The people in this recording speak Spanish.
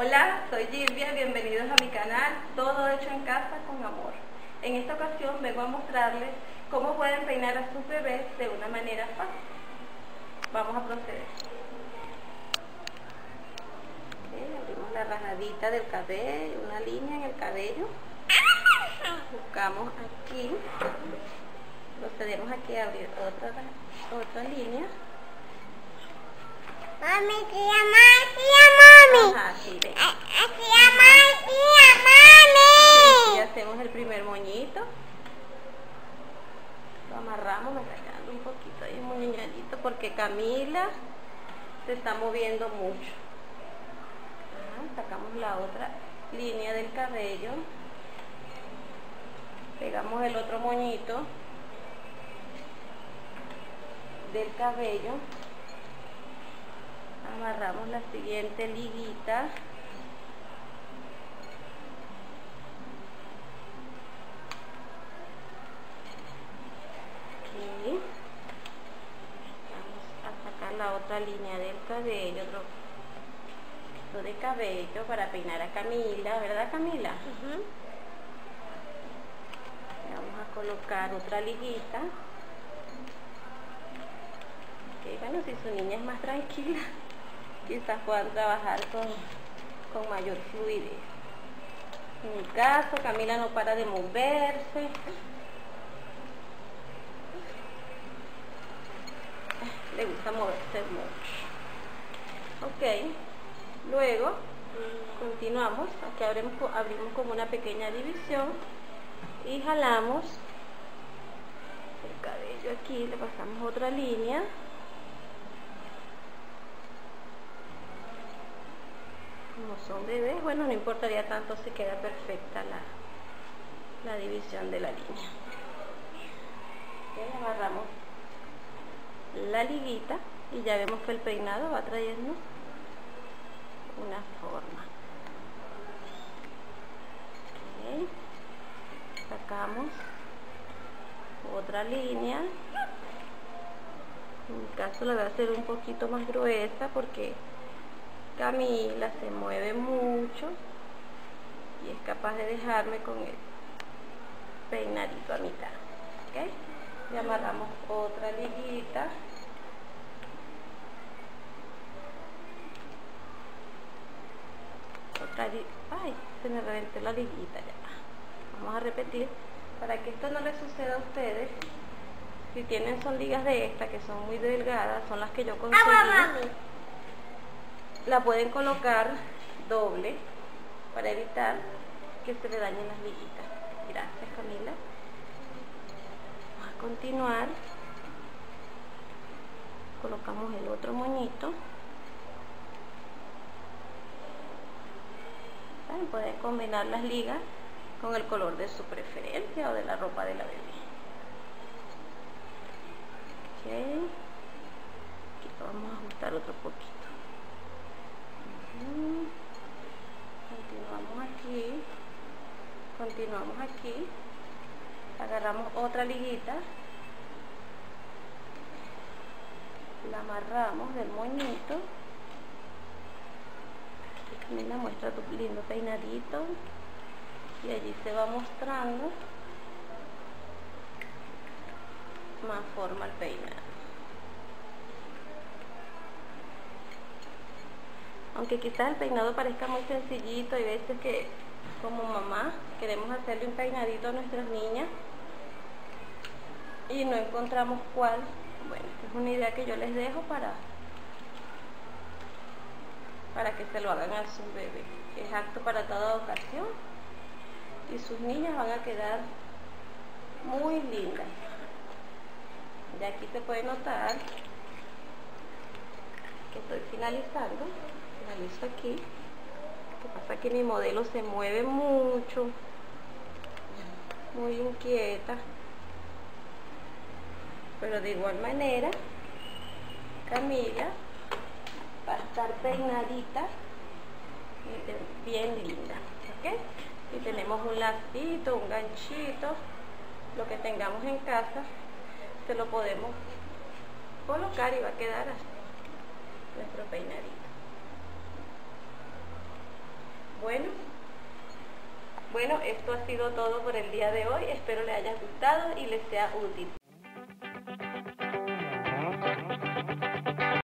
Hola, soy Gilvia, bienvenidos a mi canal Todo Hecho en Casa con Amor. En esta ocasión vengo a mostrarles cómo pueden peinar a sus bebés de una manera fácil. Vamos a proceder. Abrimos la rajadita del cabello, una línea en el cabello. Buscamos aquí, procedemos aquí a abrir otra línea. Mami, tía, mami. Ajá, sí, ven. Tía, mami. Y hacemos el primer moñito. Lo amarramos, me está quedando un poquito ahí moñadito porque Camila se está moviendo mucho. Ajá, sacamos la otra línea del cabello. Pegamos el otro moñito del cabello. Amarramos la siguiente liguita. Aquí. Vamos a sacar la otra línea del cabello, otro de cabello para peinar a Camila, ¿verdad, Camila? Vamos a colocar otra liguita. Okay, bueno, si su niña es más tranquila, quizás puedan trabajar con mayor fluidez. En mi caso, Camila no para de moverse. Le gusta moverse mucho. Ok, luego continuamos. Aquí abrimos como una pequeña división y jalamos el cabello aquí, le pasamos otra línea. Como son bebés, bueno, no importaría tanto si queda perfecta la división de la línea. Okay, agarramos la liguita y ya vemos que el peinado va trayendo una forma. Okay, sacamos otra línea. En mi caso la voy a hacer un poquito más gruesa porque Camila se mueve mucho y es capaz de dejarme con el peinadito a mitad. ¿Okay? Y amarramos otra liguita. Ay, se me reventó la liguita ya. Vamos a repetir para que esto no les suceda a ustedes. Si tienen son ligas de estas que son muy delgadas, son las que yo conseguí. La pueden colocar doble para evitar que se le dañen las liguitas. Gracias, Camila. Vamos a continuar. Colocamos el otro moñito. Pueden combinar las ligas con el color de su preferencia o de la ropa de la bebé. Okay. Aquí vamos a ajustar otro poquito. Continuamos aquí, agarramos otra liguita, la amarramos del moñito. Aquí Camila muestra tu lindo peinadito y allí se va mostrando más forma el peinado. Aunque quizás el peinado parezca muy sencillito, hay veces que como mamá queremos hacerle un peinadito a nuestras niñas y no encontramos cuál. Bueno, esta es una idea que yo les dejo para que se lo hagan a sus bebés. Es apto para toda ocasión y sus niñas van a quedar muy lindas. Ya aquí se puede notar que estoy finalizando. Finalizo aquí. Lo que pasa es que mi modelo se mueve mucho, muy inquieta, pero de igual manera Camila va a estar peinadita y bien linda. ¿Okay? Y tenemos un lacito, un ganchito, lo que tengamos en casa se lo podemos colocar y va a quedar así nuestro peinadito. Bueno, esto ha sido todo por el día de hoy. Espero les haya gustado y les sea útil.